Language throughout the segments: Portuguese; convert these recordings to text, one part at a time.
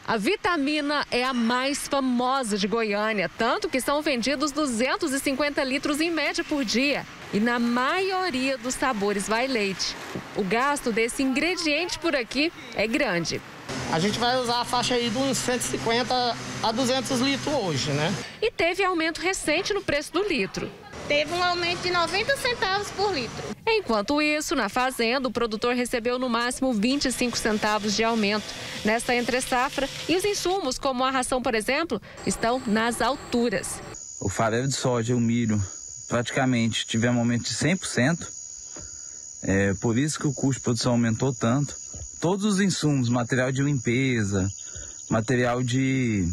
A Vitamina é a mais famosa de Goiânia, tanto que são vendidos 250 litros em média por dia. E na maioria dos sabores vai leite. O gasto desse ingrediente por aqui é grande. A gente vai usar a faixa aí de uns 150 a 200 litros hoje, né? E teve aumento recente no preço do litro. Teve um aumento de 90 centavos por litro. Enquanto isso, na fazenda, o produtor recebeu no máximo 25 centavos de aumento. Nesta entre-safra, e os insumos, como a ração, por exemplo, estão nas alturas. O farelo de soja e o milho praticamente tiveram um aumento de 100%. Por isso que o custo de produção aumentou tanto. Todos os insumos, material de limpeza, material de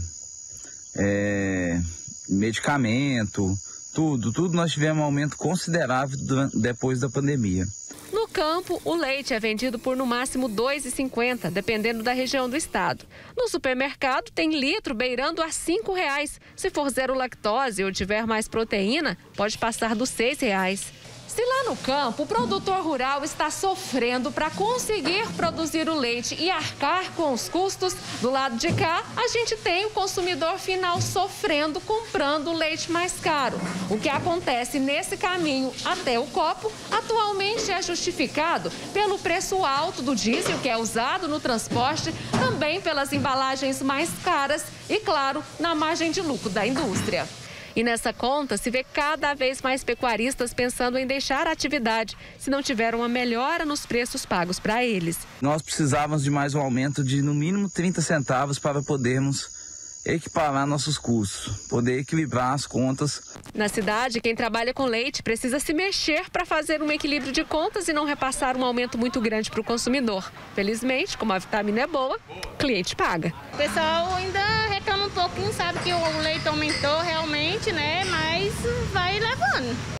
medicamento, tudo nós tivemos um aumento considerável depois da pandemia. No campo, o leite é vendido por no máximo R$ 2,50, dependendo da região do estado. No supermercado, tem litro beirando a R$ 5,00. Se for zero lactose ou tiver mais proteína, pode passar dos R$ 6,00. Se lá no campo o produtor rural está sofrendo para conseguir produzir o leite e arcar com os custos, do lado de cá a gente tem o consumidor final sofrendo comprando o leite mais caro. O que acontece nesse caminho até o copo atualmente é justificado pelo preço alto do diesel que é usado no transporte, também pelas embalagens mais caras e, claro, na margem de lucro da indústria. E nessa conta se vê cada vez mais pecuaristas pensando em deixar a atividade se não tiver uma melhora nos preços pagos para eles. Nós precisávamos de mais um aumento de no mínimo 30 centavos para podermos equiparar nossos custos, poder equilibrar as contas. Na cidade, quem trabalha com leite precisa se mexer para fazer um equilíbrio de contas e não repassar um aumento muito grande para o consumidor. Felizmente, como a vitamina é boa, o cliente paga. O pessoal ainda reclama um pouquinho, sabe que o leite aumentou realmente, né? Mas vai levando.